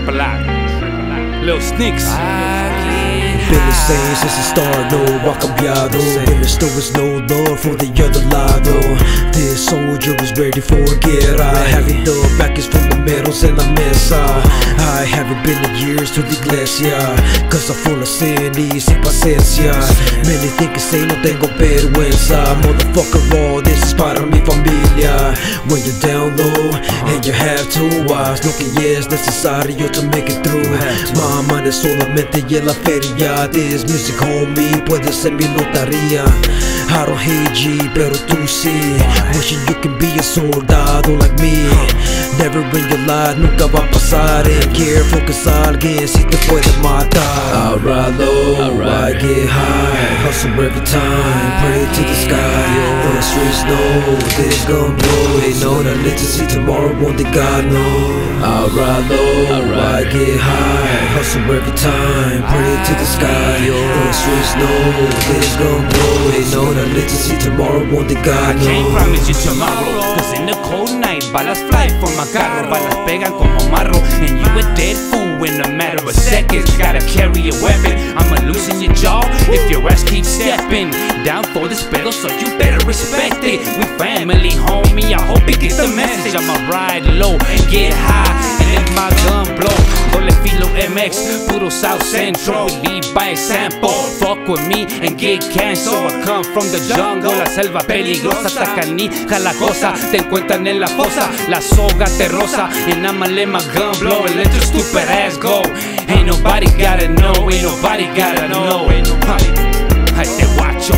Triple I, Lil Sneaks. Been the same since the start, no, ha cambiado. And there still is no love for the other lado. This soldier is ready for guerra. Having the backers from the medals en la mesa. I haven't been in years to the iglesia, cause I'm full of sin y sin paciencia. Many think que say no tengo vergüenza. Motherfucker, all this is para mi familia. When you're down low and you have to watch, lo que es necesario to make it through. Mamá no solamente y en la feria. This music, homie, puede ser mi notaría. I don't hate G, pero tú sí. Wishing you can be a soldado like me. Never in your life, nunca va a pasar. Ain't careful cause alguien si te puede matar. I ride low, I get high. Hustle every time, pray to the sky. The streets know this gon' blow. They know that let's see tomorrow, one day God know. I ride low, I get high. Hustle every time, pray to the sky. The streets know this gon' blow. They know that let's see tomorrow, one day God know. I can't promise you tomorrow, cause in the cold night balas fly from my carro, balas pegan como marro, and you a dead fool in a matter of seconds. Gotta carry a weapon, I'ma loosen your jaw if your ass keeps stepping. Down for this pedo, so you better respect it. We family, homie, I hope you get the message. I'ma ride low, get high, and let my gun blow. Doble filo MX, puro South Central. Lead by example, fuck with me and get canceled. I come from the jungle, la selva peligrosa. Está canija la cosa, te encuentran en la fosa. La soga te rosa, and I'ma let my gun blow and let your stupid ass go. Ain't nobody gotta know, ain't nobody gotta know. I te guacho.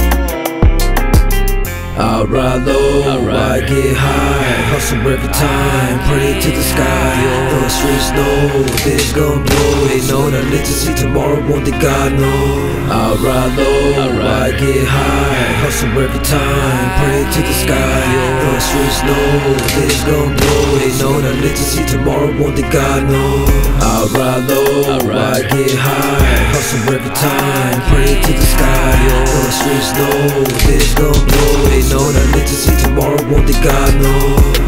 I ride low, I get high. Hustle every time, pray to the sky. The streets know this gon' blow. They know that let's see tomorrow, one day God know. I ride low, I get high. Hustle every time, pray to the sky. The streets know this gon' blow. They know that let's see tomorrow, one day God know. I ride low, I get high. Hustle every time, pray to the sky. The streets know this gon' blow. They know that let's see tomorrow, one day God know.